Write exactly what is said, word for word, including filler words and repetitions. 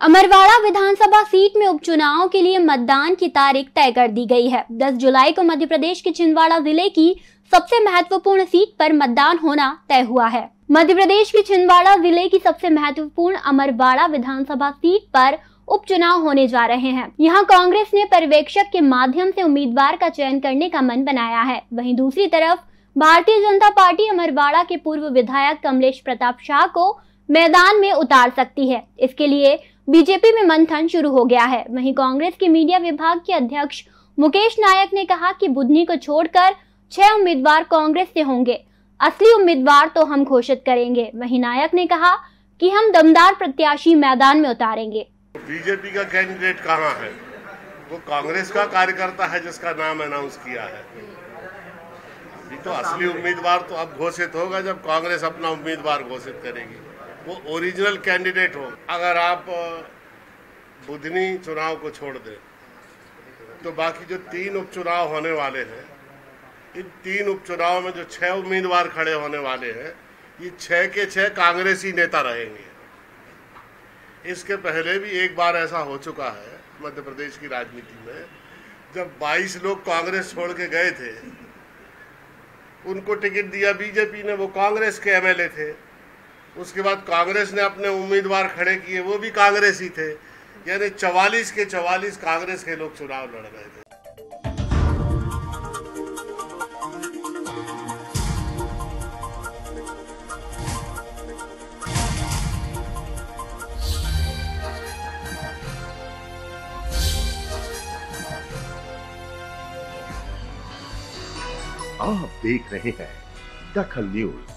अमरवाड़ा विधानसभा seat में उपचुनाव के लिए मतदान की तारीख तय कर दी गई है। दस जुलाई को मध्य प्रदेश के छिंदवाड़ा जिले की सबसे महत्वपूर्ण सीट पर मतदान होना तय हुआ है। मध्य प्रदेश के छिंदवाड़ा जिले की सबसे महत्वपूर्ण अमरवाड़ा विधानसभा सीट पर उपचुनाव होने जा रहे हैं। यहां कांग्रेस ने पर्यवेक्षक के माध्यम से उम्मीदवार का चयन करने का मन बनाया है। वहीं दूसरी तरफ भारतीय जनता पार्टी अमरवाड़ा के पूर्व विधायक कमलेश प्रताप शाह को मैदान में उतार सकती है। इसके लिए बीजेपी में मंथन शुरू हो गया है। वहीं कांग्रेस के मीडिया विभाग के अध्यक्ष मुकेश नायक ने कहा कि बुधनी को छोड़कर छह उम्मीदवार कांग्रेस से होंगे। असली उम्मीदवार तो हम घोषित करेंगे। वहीं नायक ने कहा कि हम दमदार प्रत्याशी मैदान में उतारेंगे। बीजेपी का कैंडिडेट कहाँ है? वो कांग्रेस का कार्यकर्ता है जिसका नाम अनाउंस किया है। अभी तो असली उम्मीदवार तो अब घोषित होगा जब कांग्रेस अपना उम्मीदवार घोषित करेगी। वो ओरिजिनल कैंडिडेट हो। अगर आप बुधनी चुनाव को छोड़ दें तो बाकी जो तीन उपचुनाव होने वाले हैं, इन तीन उपचुनाव में जो छह उम्मीदवार खड़े होने वाले हैं, ये छह के छह कांग्रेसी नेता रहेंगे। इसके पहले भी एक बार ऐसा हो चुका है मध्य प्रदेश की राजनीति में, जब बाईस लोग कांग्रेस छोड़ के गए थे, उनको टिकट दिया बीजेपी ने, वो कांग्रेस के एमएलए थे। उसके बाद कांग्रेस ने अपने उम्मीदवार खड़े किए, वो भी कांग्रेसी थे। यानी चवालीस के चवालीस कांग्रेस के लोग चुनाव लड़ रहे थे। आप देख रहे हैं दखल न्यूज।